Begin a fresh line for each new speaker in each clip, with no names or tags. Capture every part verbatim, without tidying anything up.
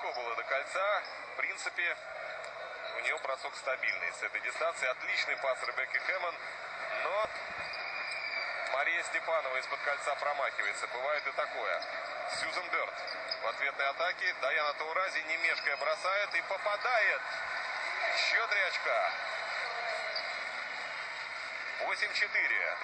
далеко было до кольца. В принципе, у нее бросок стабильный с этой дистанции. Отличный пас Ребекки Хэммон. Но Мария Степанова из-под кольца промахивается. Бывает и такое. Сьюзен Бёрд в ответной атаке. Даяна Таурази, не мешкая, бросает и попадает. Еще три очка. восемь-четыре.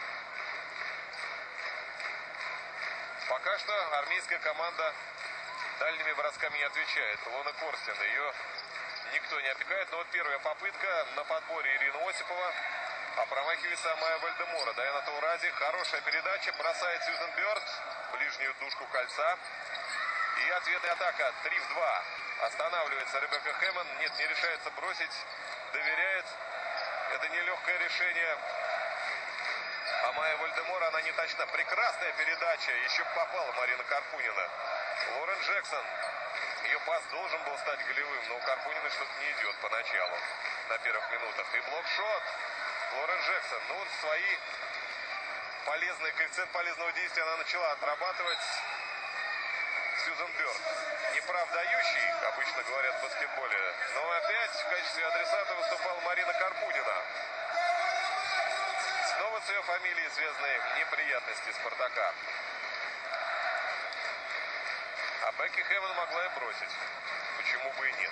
Пока что армейская команда дальними бросками не отвечает. Илона Корстин, ее никто не опекает. Но вот первая попытка на подборе Ирина Осипова. А промахивается Амая Вальдемора. Даяна Таурази, хорошая передача. Бросает Сьюзен Бёрд. Ближнюю дужку кольца. И ответная атака. три в два. Останавливается Ребекка Хэммон. Нет, не решается бросить. Доверяет. Это нелегкое решение. Амая Вальдемора, она не точна. Прекрасная передача. Еще попала Марина Карпунина. Лорен Джексон. Ее пас должен был стать голевым, но у Карпунина что-то не идет поначалу. На первых минутах. И блокшот. Лорен Джексон. Ну, свои полезные, коэффициент полезного действия она начала отрабатывать. Сьюзен Бёрд. Неправ дающий, обычно говорят в баскетболе. Но опять в качестве адресата выступала Марина Карпунина. Снова с ее фамилией связаны неприятности Спартака. А Бекки Хэммон могла и бросить. Почему бы и нет.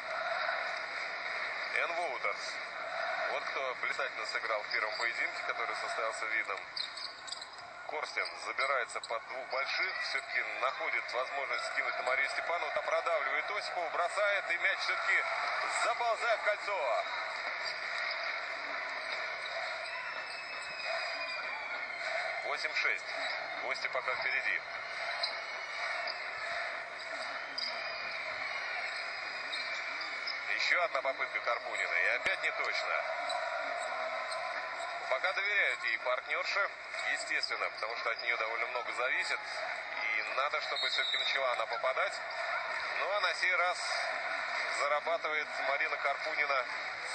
Энн Воутерс. Вот кто блистательно сыграл в первом поединке, который состоялся видом. Корстин забирается под двух больших. Все-таки находит возможность скинуть на Марию Степанову. Та продавливает Осипову, бросает. И мяч все-таки заползает в кольцо. восемь-шесть. Гости пока впереди. Еще одна попытка Карпунина. И опять не точно. Пока доверяют ей партнерши. Естественно, потому что от нее довольно много зависит. И надо, чтобы все-таки начала она попадать. Ну а на сей раз зарабатывает Марина Карпунина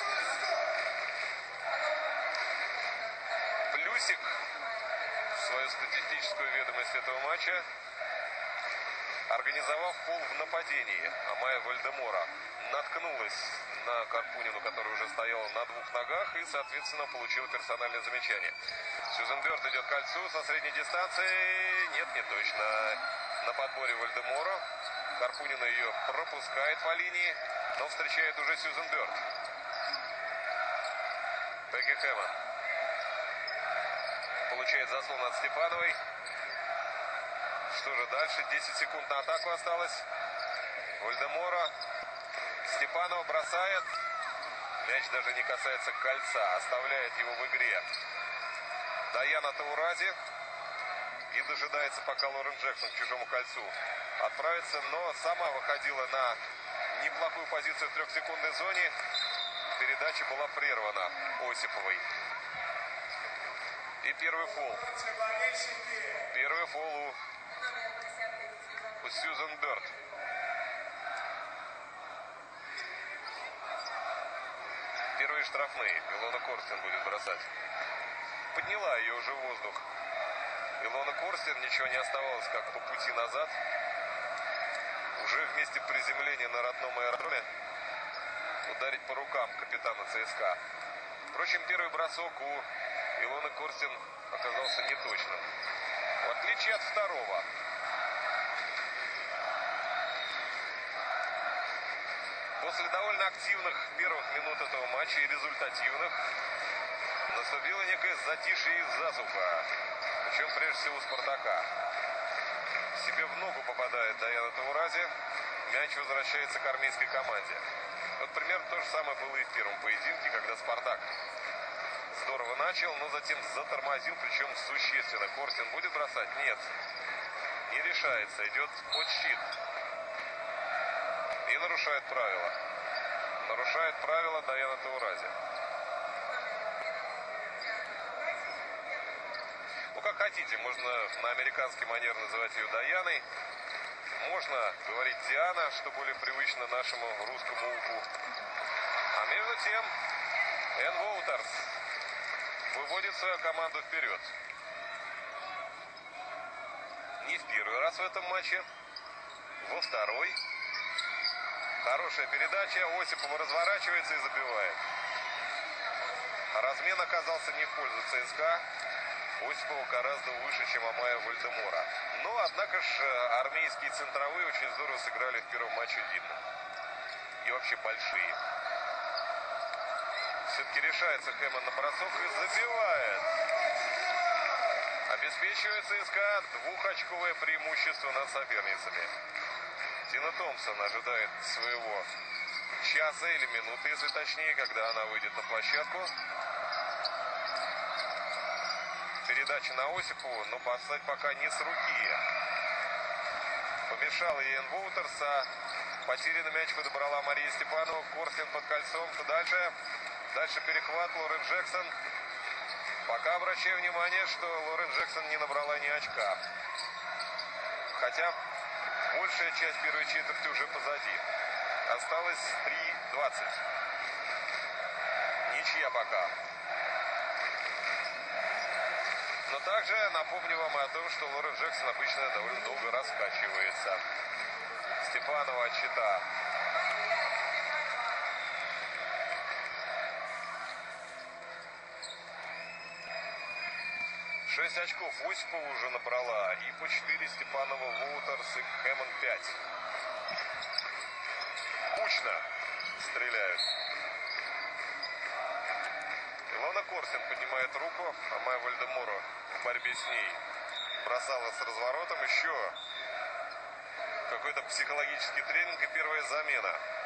плюсик в свою статистическую ведомость этого матча, организовав фол в нападении. Амая Вальдемора наткнулась на Карпунину, который уже стоял на двух ногах, и, соответственно, получила персональное замечание. Сьюзен Бёрд идет к кольцу со средней дистанции. Нет, не точно. На подборе Вальдемора. Карпунина ее пропускает по линии, но встречает уже Сьюзен Бёрд. Бекки Хэммон получает заслон от Степановой. Что же дальше? десять секунд на атаку осталось. Вальдемора. Степанова бросает. Мяч даже не касается кольца. Оставляет его в игре Даяна Таурази. И дожидается, пока Лорен Джексон к чужому кольцу отправится. Но сама выходила на неплохую позицию в трехсекундной зоне. Передача была прервана Осиповой. И первый фол. Первый фол у, у Сьюзен Бёрд. Первые штрафные. Илона Корстин будет бросать. Подняла ее уже в воздух Илона Корстин. Ничего не оставалось, как по пути назад. Уже в месте приземления на родном аэродроме ударить по рукам капитана ЦСКА. Впрочем, первый бросок у Илоны Корстин оказался неточным. В отличие от второго. После довольно активных первых минут этого матча и результативных наступило некое затишье и засуха. Причем прежде всего у Спартака. Себе в ногу попадает Даяна Таурази. Мяч возвращается к армейской команде. Вот примерно то же самое было и в первом поединке, когда Спартак здорово начал, но затем затормозил, причем существенно. Корстин будет бросать? Нет. Не решается. Идет под щит. И нарушает правила. Нарушает правила Даяна Таурази. Ну, как хотите. Можно на американский манер называть ее Даяной. Можно говорить Диана, что более привычно нашему русскому уху. А между тем, Энн Воутерс выводит свою команду вперед. Не в первый раз в этом матче. Во второй. Хорошая передача. Осипов разворачивается и забивает. Размен оказался не в пользу ЦСКА. Осипова гораздо выше, чем Амая Вальдемора. Но, однако же, армейские центровые очень здорово сыграли в первом матче видно. И вообще большие. Все-таки решается Хэммон на бросок и забивает. Обеспечивает ЦСКА двухочковое преимущество над соперницами. Тина Томпсон ожидает своего часа или минуты, если точнее, когда она выйдет на площадку. Передача на Осипову, но поставить пока не с руки. Помешал Иэн Воутерс, а потерянный мяч подобрала Мария Степанова. Корстин под кольцом. Что дальше? Дальше перехват. Лорен Джексон. Пока обращаю внимание, что Лорен Джексон не набрала ни очка. Хотя большая часть первой четверти уже позади. Осталось три двадцать. Ничья пока. Но также напомню вам о том, что Лорен Джексон обычно довольно долго раскачивается. Степанова от щита. Шесть очков Осипова уже набрала. И по четыре Степанова, Воутерс и Хэммон пять. Кучно стреляют. Илона Корстин поднимает руку. Амая Вальдемора в борьбе с ней бросала с разворотом. Еще какой-то психологический тренинг и первая замена.